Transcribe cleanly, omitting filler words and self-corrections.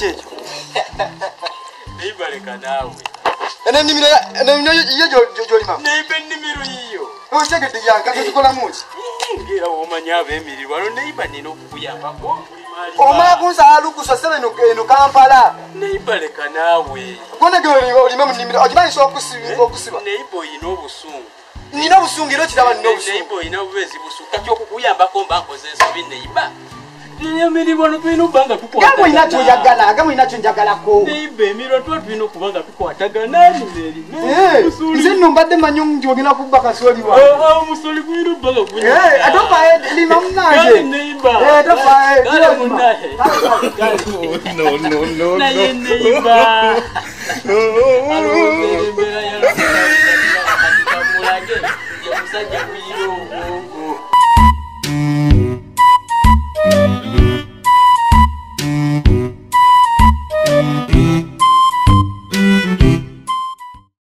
checho. Neiba leka nawe. Ene nimiro yo jolima. Neiba nimiro yiyo. Oshegede yanka tukola muchi. Ngira omanya abemiri wano neiba nino kuyambako. Omala kunsa alukusosebe no Kampala. Neiba leka nawe. Kone gero olima mu nimiro. Okimanyi so okusiba. Neiba yino obusungu. Nina obusungiro kiraba nina obusungu. Neiba yino obwezi busuka kyoko kuyambako mbankoze ensobi neiba. Nyamiri wano twino banga tukwatagana. Gamu inacho njagala ko. Neiba emiro twino kubanga tukwatagana neri. Nze nombadde manyo njogera kubba Kasooli wa. Musoli gwino banga gwino. Atopa lima mnanje. Neiba. Atopa No. Neiba.